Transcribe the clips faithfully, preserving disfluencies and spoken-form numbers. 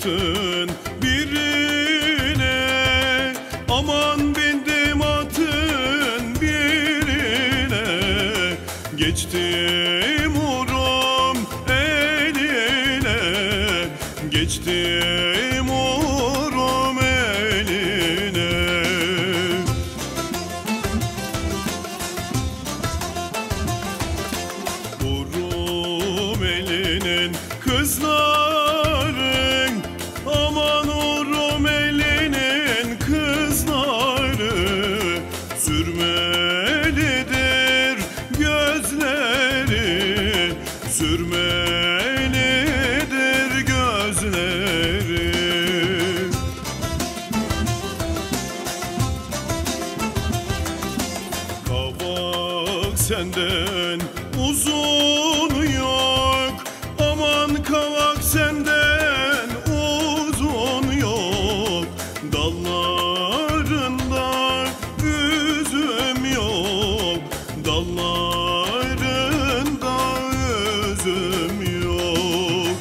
atın birine, aman bindim atın birine. Geçtim urum eline, geçtim urum eline. Urum elinin kızların, aman urum elinin kızları. Sürmelidir gözleri, sürmelidir gözleri. Kavak senden uzun yok, aman kavak senden uzun yok. Dallarında üzüm yok, dallarında üzüm yok.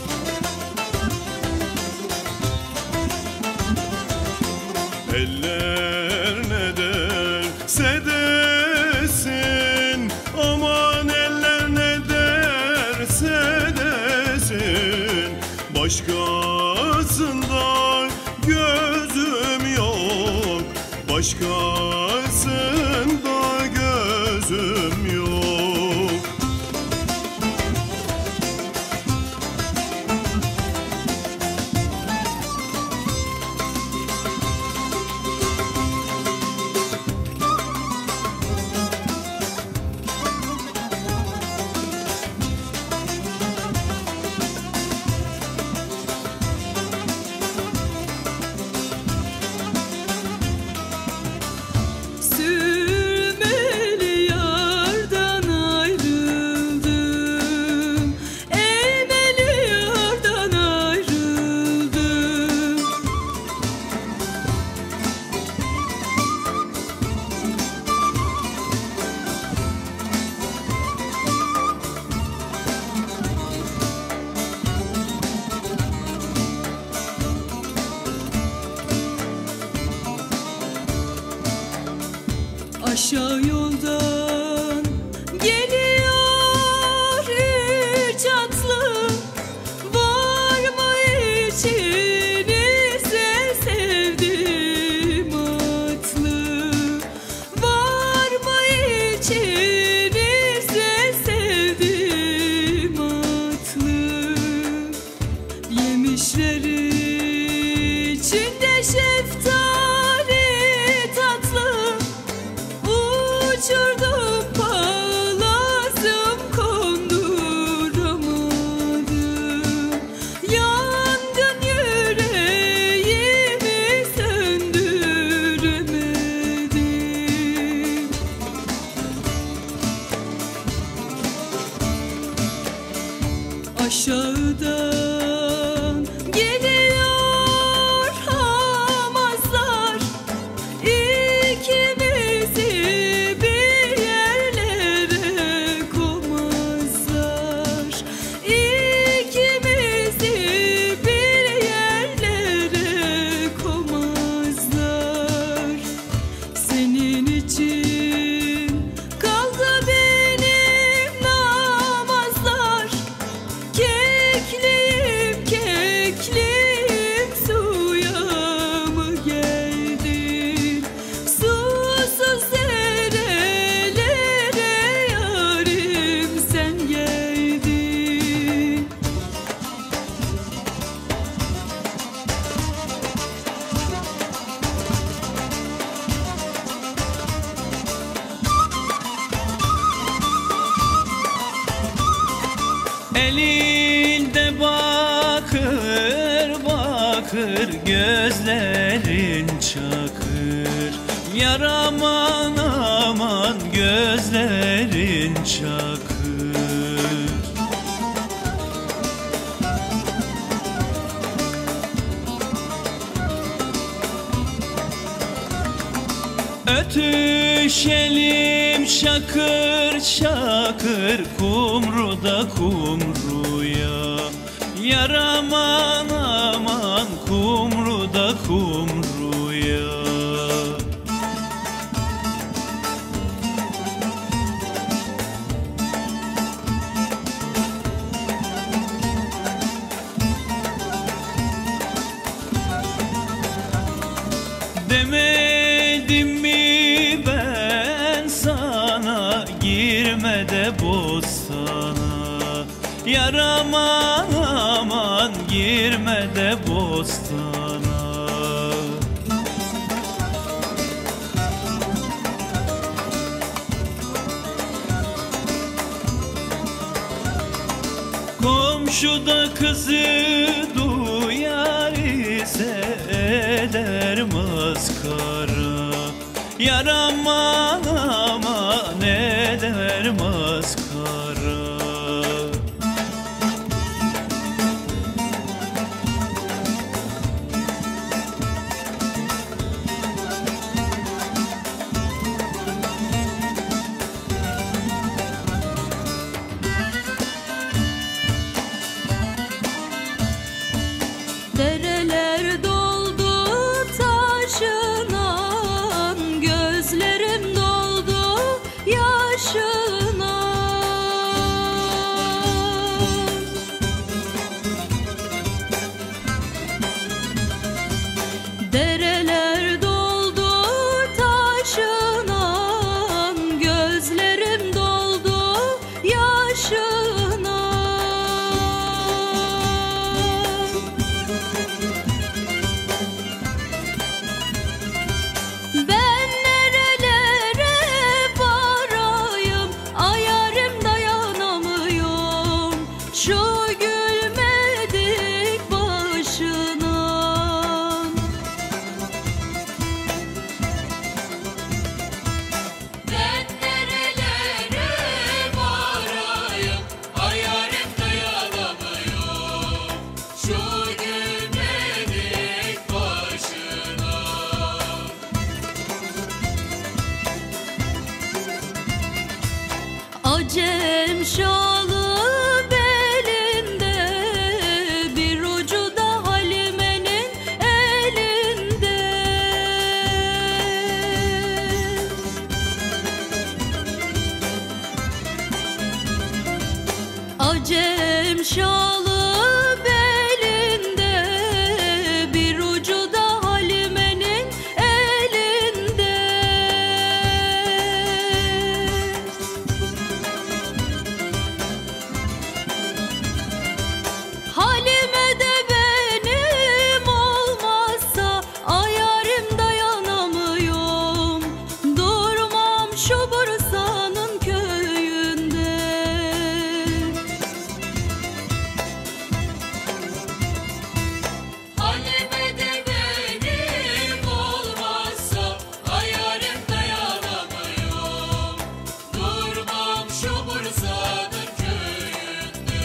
Eller ne derse desin, aman eller ne derse desin. Başkasında gözüm yok, başkasında gözüm yok. Sürmeli yardan ayrıldım, eğmeli yardan ayrıldım. Aşağı yoldan geliyor üç atlı, var mı içinizde sevdiğim atlı? Var mı içinizde sevdiğim atlı? Yemişleri içinde şeftali tatlı, uçurdum palazım konduramadım. Yangın yüreğimi söndüremedim. Aşağıdan geliyor hamazlar, İkimizi bir yerlere koymazlar. İkimizi bir yerlere koymazlar. Senin için kaldı benim namazlar. Kekliyim kekliyim, suya mı geldin? Susuz derelere yarim sen geldin. Elinde bakır bakır, gözlerin çakır. Yar aman aman, gözlerin çakır. Ötüşelim şakır şakır, kumruda kumruya. Yar aman aman kumru da kumruya. Demedim mi ben sana, girme de bostana. Yar aman aman girme de bostana. Komşu da kızı duyar ise eder maskara. Yar aman aman eder maskara. Dereler doldu taşına, gözlerim doldu yaşına. Dereler doldu taşına, gözlerim doldu yaşına. Ben nerelere varayım, ay yarim dayanamıyorum şu gülmedik başına. Ben nerelere varayım, ay yarim dayanamıyorum şu gülmedik başına. Acem şalı belinde, bir ucu da Halime'nin elinde. Acem şalı belinde, bir ucu da Halime'nin elinde. Halime de benim olmazsa, ay yarim dayanamıyorum, durmam şu Bursa'nın köyünde. Halime de benim olmazsa, ay yarim dayanamıyorum, durmam şu Bursa'nın köyünde.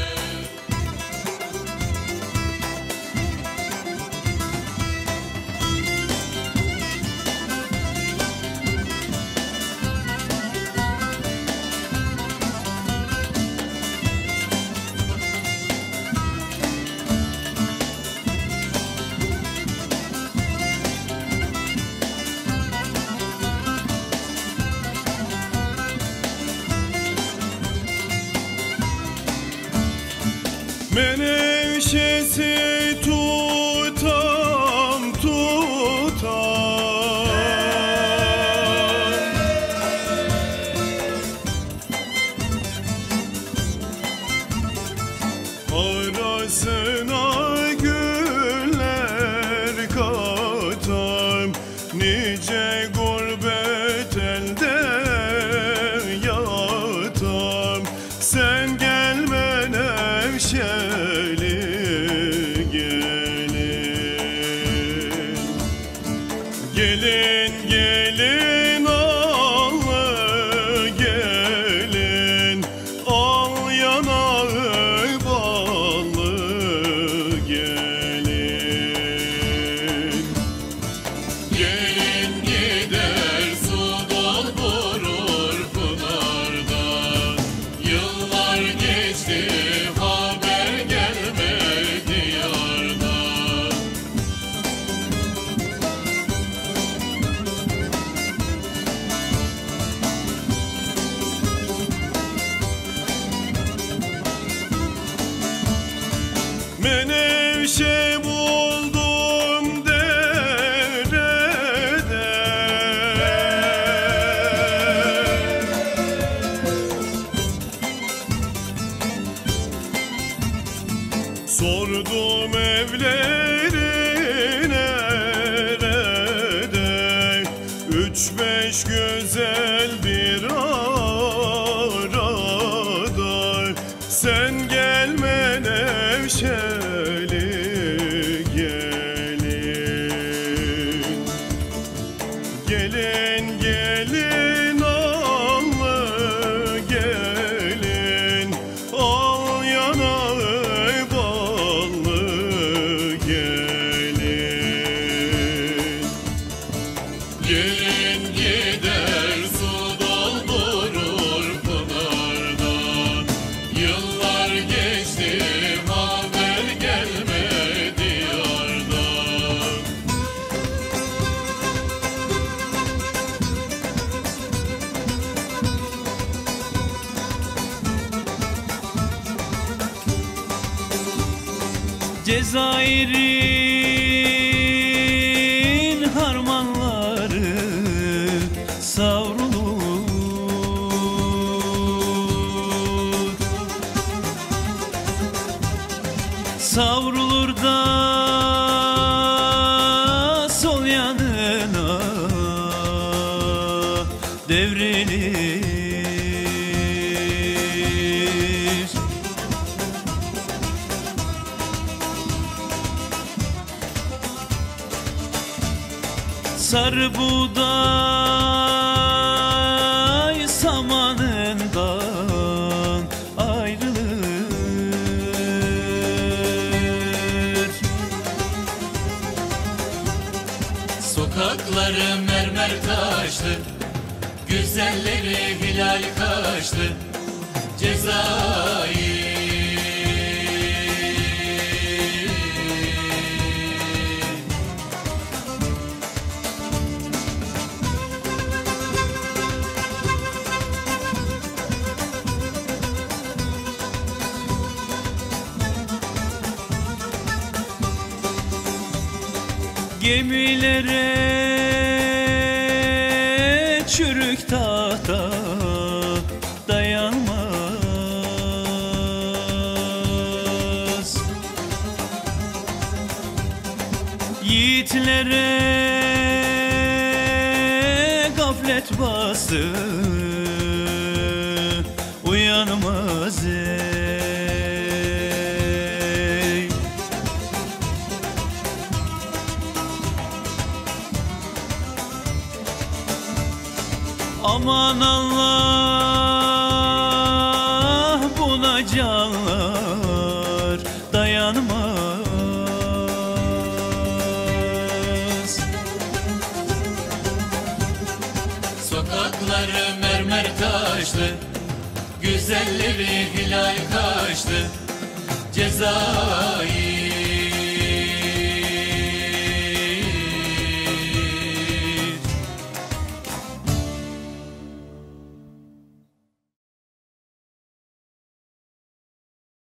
Menevşesi tutam tutam, arasına güller katam, nice gurbet elde yatam. Sen gelme Nevşeli eş güzel bir arada, sen gelme Nevşehirli gelin. Gelin gelin allı gelin, al yanağı ballı gelin. Gelin gider su doldurur pınardan, yıllar geçti haber gelmedi yardan. Cezayir'in harmanları savrulur, savrulur da sol yanına devrilir. Sarı buğday samanından ayrılır. Sokakları mermer taşlı, güzelleri hilal kaşlı Cezayir. Gemilere çürük tahta dayanmaz. Yiğitlere gaflet bastı, uyanmaz ey. Aman Allah, buna canlar dayanmaz. Sokakları mermer taşlı, güzelleri hilal kaşlı Cezayir.